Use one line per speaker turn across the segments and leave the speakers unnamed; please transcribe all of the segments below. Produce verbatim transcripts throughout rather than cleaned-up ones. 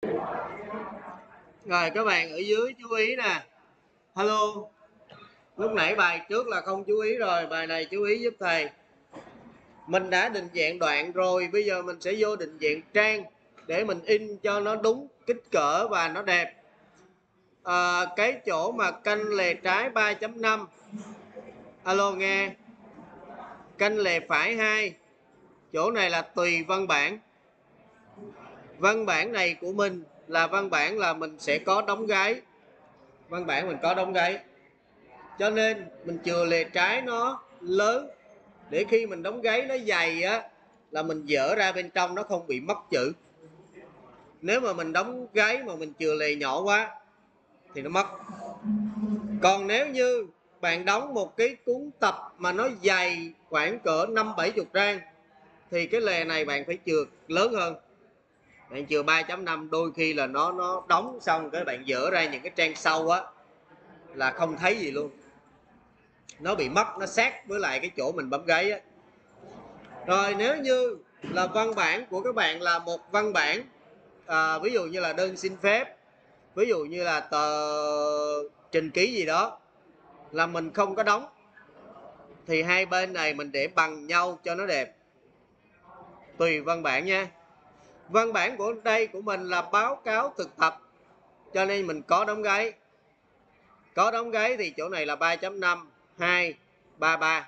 Rồi các bạn ở dưới chú ý nè. Hello. Lúc nãy bài trước là không chú ý rồi, bài này chú ý giúp thầy. Mình đã định dạng đoạn rồi, bây giờ mình sẽ vô định dạng trang để mình in cho nó đúng kích cỡ và nó đẹp. À, cái chỗ mà canh lề trái ba chấm năm. Alo nghe. Canh lề phải hai. Chỗ này là tùy văn bản. Văn bản này của mình là văn bản là mình sẽ có đóng gáy. Văn bản mình có đóng gáy. Cho nên mình chừa lề trái nó lớn để khi mình đóng gáy nó dày á là mình dỡ ra bên trong nó không bị mất chữ. Nếu mà mình đóng gáy mà mình chừa lề nhỏ quá thì nó mất. Còn nếu như bạn đóng một cái cuốn tập mà nó dày khoảng cỡ năm bảy chục trang thì cái lề này bạn phải chừa lớn hơn. Bạn chừa ba chấm năm, đôi khi là nó nó đóng xong cái bạn dỡ ra những cái trang sau á là không thấy gì luôn. Nó bị mất, nó sát với lại cái chỗ mình bấm gáy á. Rồi nếu như là văn bản của các bạn là một văn bản à, ví dụ như là đơn xin phép, ví dụ như là tờ trình ký gì đó là mình không có đóng thì hai bên này mình để bằng nhau cho nó đẹp. Tùy văn bản nha. Văn bản của đây của mình là báo cáo thực tập cho nên mình có đóng gáy. Có đóng gáy thì chỗ này là ba chấm năm, hai, ba, ba.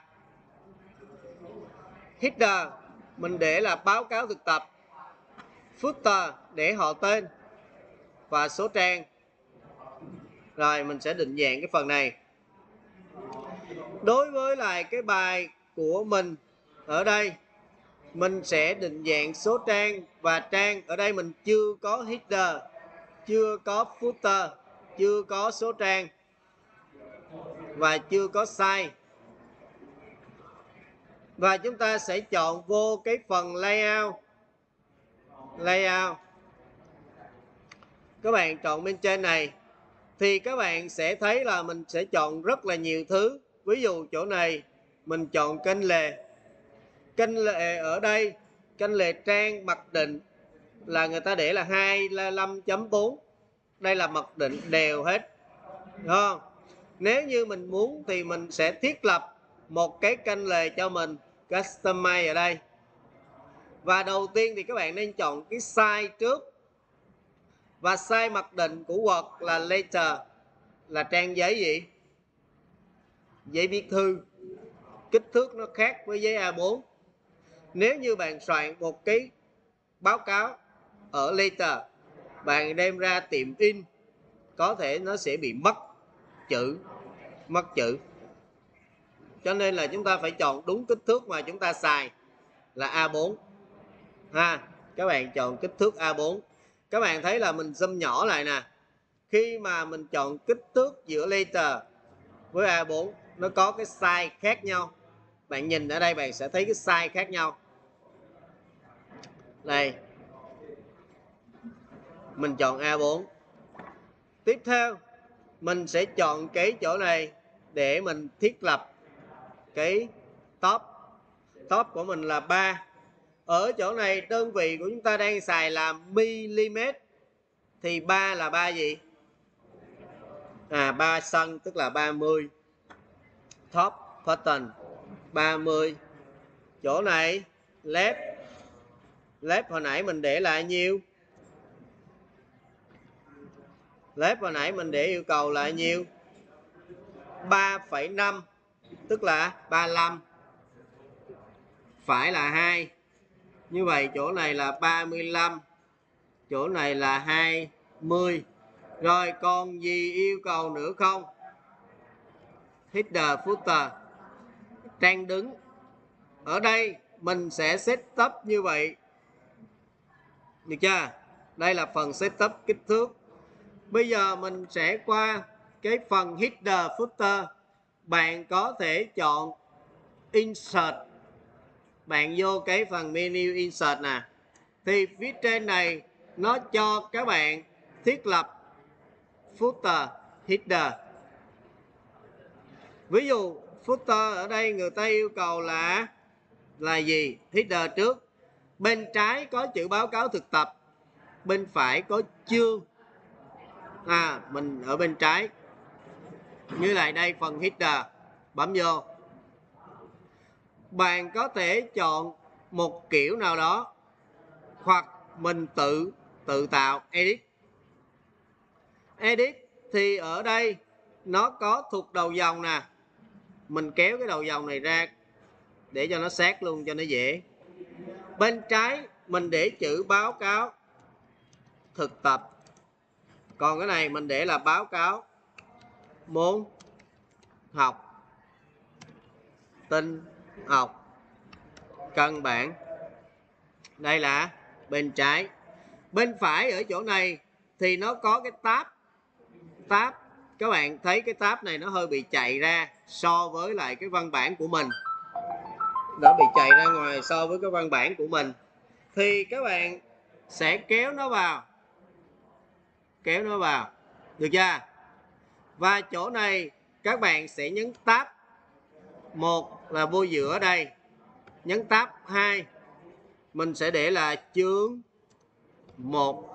Header mình để là báo cáo thực tập. Footer để họ tên và số trang. Rồi mình sẽ định dạng cái phần này. Đối với lại cái bài của mình ở đây mình sẽ định dạng số trang và trang. Ở đây mình chưa có header, chưa có footer, chưa có số trang và chưa có size. Và chúng ta sẽ chọn vô cái phần layout. Layout. Các bạn chọn bên trên này thì các bạn sẽ thấy là mình sẽ chọn rất là nhiều thứ. Ví dụ chỗ này mình chọn kênh lề. Kênh lề ở đây, kênh lề trang mặc định là người ta để là hai mươi lăm chấm bốn. Đây là mặc định đều hết. Đúng không? Nếu như mình muốn thì mình sẽ thiết lập một cái kênh lề cho mình, customize ở đây. Và đầu tiên thì các bạn nên chọn cái size trước. Và size mặc định của Word là letter, là trang giấy gì? Giấy viết thư. Kích thước nó khác với giấy A bốn. Nếu như bạn soạn một cái báo cáo ở letter, bạn đem ra tiệm in, có thể nó sẽ bị mất chữ. Mất chữ. Cho nên là chúng ta phải chọn đúng kích thước mà chúng ta xài là A bốn. Ha, các bạn chọn kích thước A bốn. Các bạn thấy là mình zoom nhỏ lại nè. Khi mà mình chọn kích thước giữa letter với A bốn, nó có cái size khác nhau. Bạn nhìn ở đây bạn sẽ thấy cái size khác nhau. Đây. Mình chọn A bốn. Tiếp theo, mình sẽ chọn cái chỗ này để mình thiết lập cái top. Top của mình là ba. Ở chỗ này đơn vị của chúng ta đang xài là mm. Thì ba là ba gì? À, ba cm tức là ba mươi. Top button ba mươi. Chỗ này left. Left hồi nãy mình để là nhiêu? Left hồi nãy mình để yêu cầu là nhiêu? ba phẩy năm tức là ba mươi lăm. Phải là hai. Như vậy chỗ này là ba mươi lăm. Chỗ này là hai mươi. Rồi còn gì yêu cầu nữa không? Header, footer. Trang đứng. Ở đây mình sẽ setup như vậy. Được chưa? Đây là phần setup kích thước. Bây giờ mình sẽ qua cái phần header, footer. Bạn có thể chọn insert. Bạn vô cái phần menu insert nè. Thì phía trên này nó cho các bạn thiết lập footer, header. Ví dụ footer ở đây người ta yêu cầu là là gì? Header trước. Bên trái có chữ báo cáo thực tập. bên phải có chương, à mình ở bên trái. Như lại đây phần header, bấm vô. Bạn có thể chọn một kiểu nào đó hoặc mình tự tự tạo edit. Edit thì ở đây nó có thuộc đầu dòng nè. Mình kéo cái đầu dòng này ra để cho nó sát luôn cho nó dễ. Bên trái mình để chữ báo cáo thực tập. Còn cái này mình để là báo cáo môn học tin học căn bản. Đây là bên trái. Bên phải ở chỗ này thì nó có cái tab. Tab, các bạn thấy cái tab này nó hơi bị chạy ra so với lại cái văn bản của mình. Nó bị chạy ra ngoài so với cái văn bản của mình. Thì các bạn sẽ kéo nó vào. Kéo nó vào. Được chưa? Và chỗ này các bạn sẽ nhấn tab. Một là vô giữa đây. Nhấn tab hai. Mình sẽ để là chương một.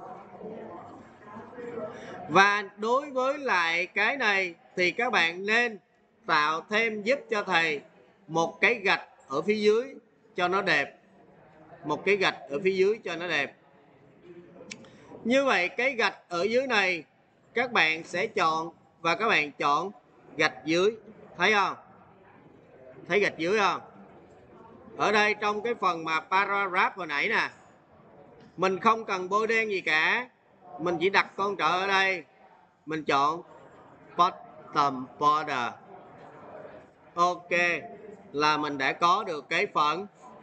Và đối với lại cái này thì các bạn nên tạo thêm giúp cho thầy một cái gạch ở phía dưới cho nó đẹp. Một cái gạch ở phía dưới cho nó đẹp. Như vậy cái gạch ở dưới này các bạn sẽ chọn và các bạn chọn gạch dưới. Thấy không? Thấy gạch dưới không? Ở đây trong cái phần mà paragraph hồi nãy nè, mình không cần bôi đen gì cả. Mình chỉ đặt con trợ ở đây. Mình chọn bottom border. Ok, là mình đã có được cái phần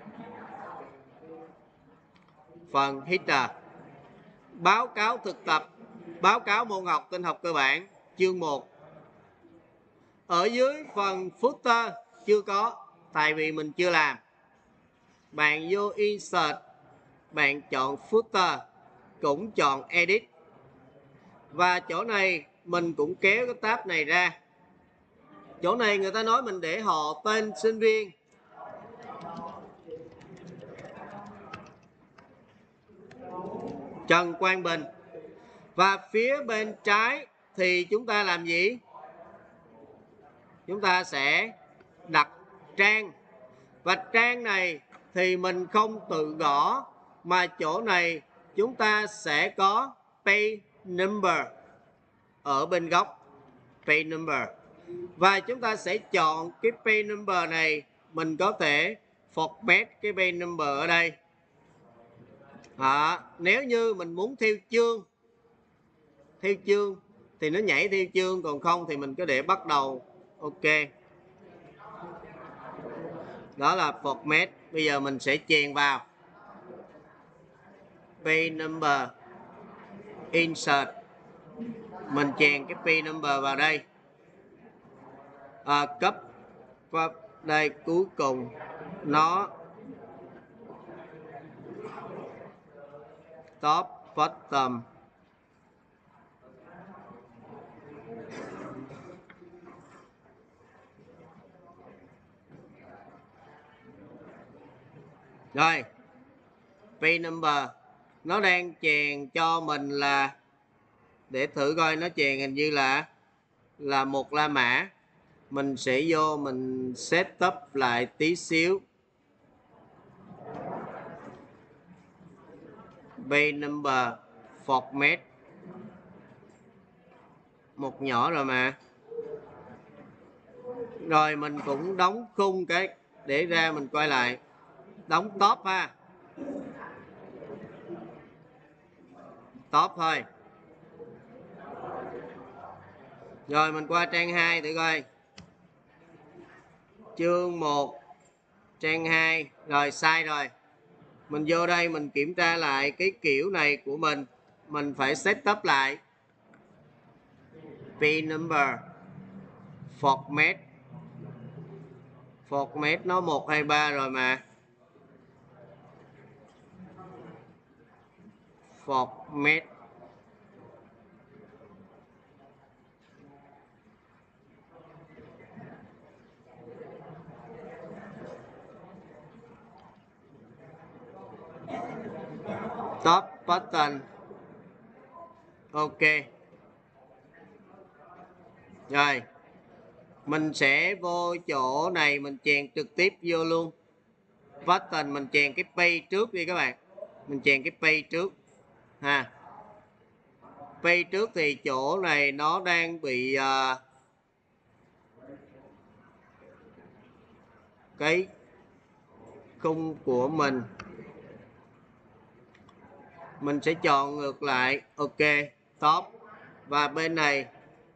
phần header. Báo cáo thực tập, báo cáo môn học tin học cơ bản, chương một. Ở dưới phần footer chưa có, tại vì mình chưa làm. Bạn vô insert, bạn chọn footer, cũng chọn edit. Và chỗ này mình cũng kéo cái tab này ra. Chỗ này người ta nói mình để họ tên sinh viên. Trần Quang Bình. Và phía bên trái thì chúng ta làm gì? Chúng ta sẽ đặt trang. Và trang này thì mình không tự gõ, mà chỗ này chúng ta sẽ có page number ở bên góc. Page number. Và chúng ta sẽ chọn cái page number này. Mình có thể format cái page number ở đây. À, nếu như mình muốn theo chương, theo chương thì nó nhảy theo chương, còn không thì mình có để bắt đầu. Ok, đó là format. Bây giờ mình sẽ chèn vào page number, insert, mình chèn cái page number vào đây, à, cấp và đây cuối cùng nó top bottom. Rồi, page number nó đang chèn cho mình là, để thử coi nó chèn hình như là là một La Mã. Mình sẽ vô mình setup lại tí xíu. Page number format một nhỏ rồi mà. Rồi mình cũng đóng khung cái để ra mình quay lại. Đóng top ha. Top thôi. Rồi mình qua trang hai thử coi. Chương một, trang hai. Rồi sai rồi. Mình vô đây mình kiểm tra lại cái kiểu này của mình. Mình phải setup lại. Page number format. Format nó một, hai, ba rồi mà. Format. Top button. Ok. Rồi mình sẽ vô chỗ này, mình chèn trực tiếp vô luôn button, mình chèn cái pay trước đi các bạn, mình chèn cái pay trước ha. Pay trước thì chỗ này nó đang bị uh, cái khung của mình mình sẽ chọn ngược lại. Ok, top, và bên này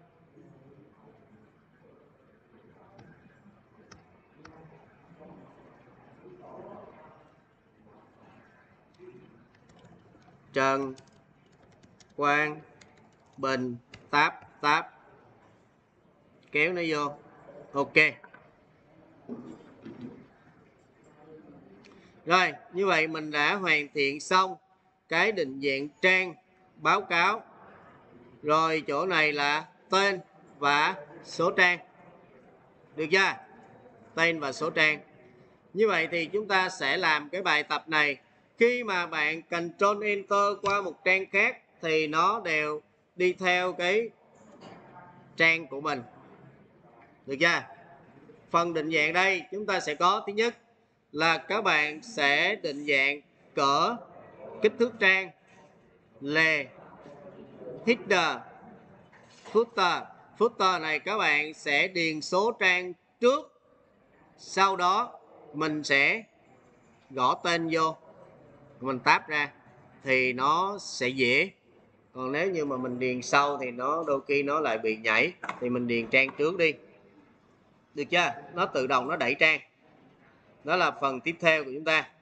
Trần Quang Bình, tab tab, kéo nó vô. Ok. Rồi, như vậy mình đã hoàn thiện xong cái định dạng trang báo cáo. Rồi chỗ này là tên và số trang. Được chưa? Tên và số trang. Như vậy thì chúng ta sẽ làm cái bài tập này. Khi mà bạn Control Enter qua một trang khác thì nó đều đi theo cái trang của mình. Được chưa? Phần định dạng đây chúng ta sẽ có, thứ nhất là các bạn sẽ định dạng cỡ, kích thước trang, lề, header, footer. Footer này các bạn sẽ điền số trang trước, sau đó mình sẽ gõ tên vô, mình tab ra thì nó sẽ dễ. Còn nếu như mà mình điền sau thì nó đôi khi nó lại bị nhảy, thì mình điền trang trước đi. Được chưa? Nó tự động nó đẩy trang. Đó là phần tiếp theo của chúng ta.